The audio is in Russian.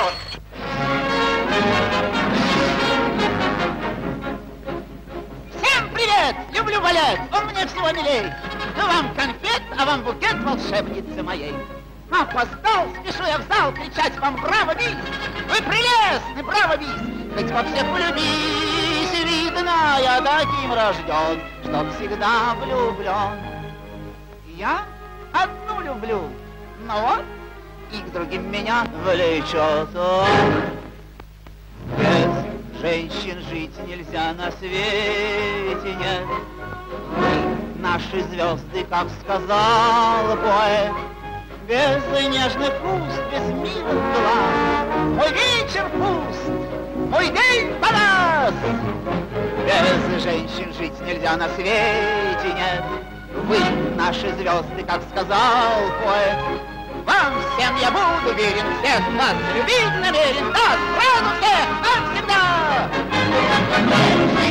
вперед! Всем привет! Люблю балет, он мне всего милей. Ну вам конфет, а вам букет волшебницы моей. Опоздал, спешу я в зал кричать вам браво, мисс! Вы прелестны, браво, мисс! Хоть во всех влюбись, видно, я таким рожден, что всегда влюблен. Я одну люблю, но вот и к другим меня влечет. Без женщин жить нельзя на свете, нет. Вы наши звезды, как сказал поэт. Без нежных уст, без милых глаз мой вечер пуст, мой день погас. Без женщин жить нельзя на свете, нет. Вы наши звезды, как сказал поэт. Вам всем я буду верен, всех вас любить намерен, да, сразу всех, навсегда.